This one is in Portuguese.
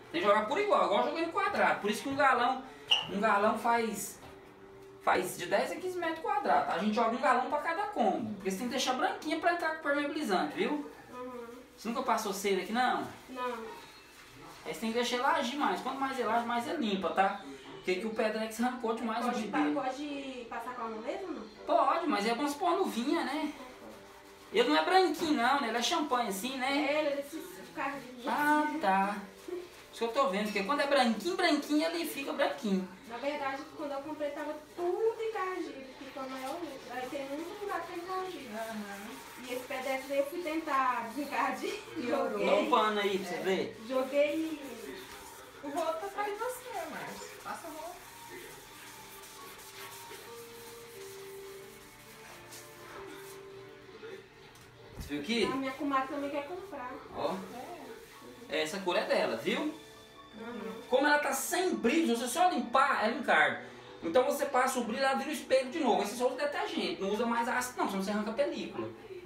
Tem que jogar por igual eu joguei no quadrado. Por isso que um galão faz de 10 a 15 metros quadrados. A gente joga um galão pra cada combo. Porque você tem que deixar branquinha pra entrar com permeabilizante, viu? Você nunca passou cera aqui, não? Não. Aí você tem que deixar ela agir mais. Quanto mais ela age, mais é limpa, tá? Porque que o Pedrex arrancou demais o dele. Pode passar com a mão mesmo, não? Pode, mas é bom se pôr luvinha, né? Ele não é branquinho, não, né? Ele é champanhe assim, né? É, ele é desses cardinhos. Ah, tá. Isso que eu tô vendo, porque quando é branquinho, ele fica branquinho. Na verdade, quando eu comprei, tava tudo encardido, ficou maior. Aí tem um lugar que tem encardido. E esse pedaço aí eu fui tentar desencardir. Joguei. Dá um pano aí pra você ver. Joguei e... O rolo tá atrás de você, Márcio. Passa o rolo. Você viu aqui? A minha comadre também quer comprar. Ó. Essa cor é dela, viu? Como ela tá sem brilho, se você só limpar, ela encarga. Então você passa o brilho, ela vira o espelho de novo. Aí você só usa detergente, não usa mais ácido não, senão você arranca a película.